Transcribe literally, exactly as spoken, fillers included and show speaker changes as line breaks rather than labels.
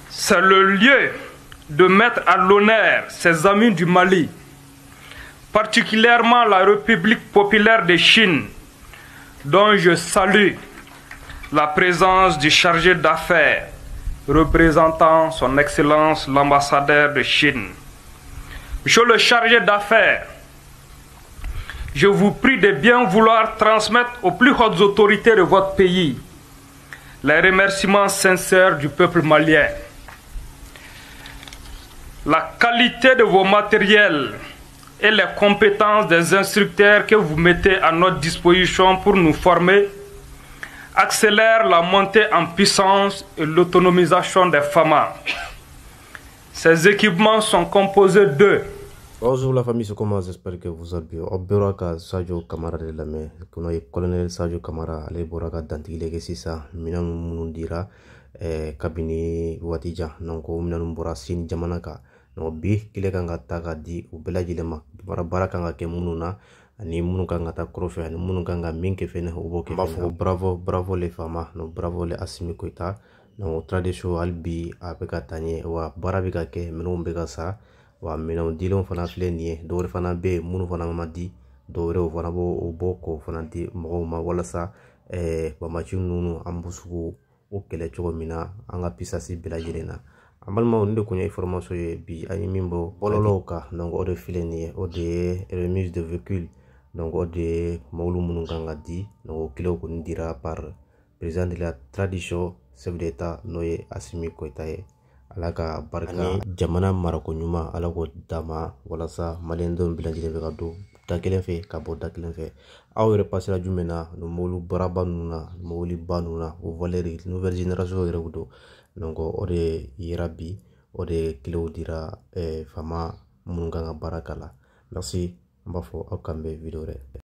C'est le lieu de mettre à l'honneur ses amis du Mali, particulièrement la République populaire de Chine, dont je salue la présence du chargé d'affaires représentant son Excellence l'ambassadeur de Chine. Monsieur le chargé d'affaires, je vous prie de bien vouloir transmettre aux plus hautes autorités de votre pays les remerciements sincères du peuple malien. La qualité de vos matériels et les compétences des instructeurs que vous mettez à notre disposition pour nous former accélèrent la montée en puissance et l'autonomisation des femmes. Ces équipements sont composés de...
Bonjour la famille, c'est comment? J'espère que vous allez bien. Oberaka Sadio Kamara de la main, qu'on est colonel Sadio Kamara, les Boraka d'Antigé Sissa, Minam Munundira, Kabini Watija, Nonko Minam Borasin Jamanaka, no bi Kilekanga Taka di Ubelajilema, Barakanga Kemununa, ni Munukanga Takrofe, ni Munukanga Minkefene, Uboke, bravo, bravo les femmes, no bravo les Asimikoita, no tradition albi apekatanye, wa Barabika ke, Menumbegasa. Wa minam dilon fana filɛ nin ye dɔwɛrɛ fana bɛ yen minnu fana ma di dɔwɛrɛ o fana b'o bɔ k'o fana di mɔgɔw ma walasa ɛɛ bamaci ninnu an bɛ se k'o kɛlɛ cogo min na an ka pisasi bɛɛ lajɛlen na an balimaw nin de kun ye information ye bi an ye min bɔ bɔlɔlɔw kan donc o de filɛ nin ye o de ye remise de véhicule donc o de ye mobili minnu kan ka di donc o kɛlɛw kɔni dira par président de la tradition chef d'état n'o ye Assimi Goïta ye. Ala ka barika jamana marako ɲuman ala ko dama walasa maliyɛndenw bɛɛ lajɛlen bɛ ka don da kelen fɛ ka bɔ da kelen fɛ aw yɛrɛ pasera jumɛn na ni mobili baraba ninnu na mobili ba ninnu na o valeri nouvelle génération yɛrɛ don donc o de yera bi o de kilew dira fama minnu kan ka baara k'a la merci an b'a fɔ aw kan bɛ video wɛrɛ